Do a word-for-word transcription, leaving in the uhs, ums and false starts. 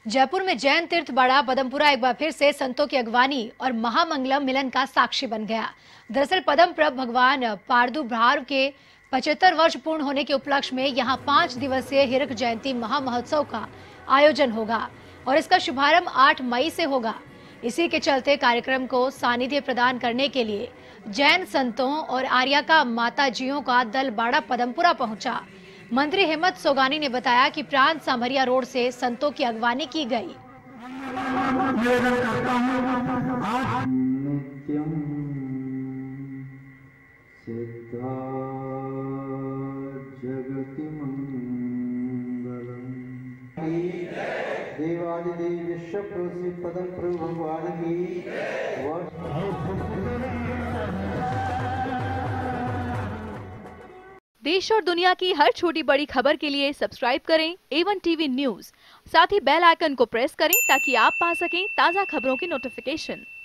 जयपुर में जैन तीर्थ बाड़ा पदमपुरा एक बार फिर से संतों की अगवानी और महामंगलम मिलन का साक्षी बन गया। दरअसल पदम प्रभ भगवान पार्दुभाव के पचहत्तर वर्ष पूर्ण होने के उपलक्ष्य में यहाँ पांच दिवसीय हिरक जयंती महामहोत्सव का आयोजन होगा और इसका शुभारंभ आठ मई से होगा। इसी के चलते कार्यक्रम को सानिध्य प्रदान करने के लिए जैन संतों और आर्याका माताजियों का दल बाड़ा पदमपुरा पहुंचा। मंत्री हेमंत सोगानी ने बताया कि प्रांत सांभरिया रोड से संतों की अगवानी की गई। देवादिदेव विश्व प्रसिद्ध पदम प्रभु भगवान की देश और दुनिया की हर छोटी बड़ी खबर के लिए सब्सक्राइब करें ए वन टीवी न्यूज़। साथ ही बेल आइकन को प्रेस करें ताकि आप पा सकें ताज़ा खबरों की नोटिफिकेशन।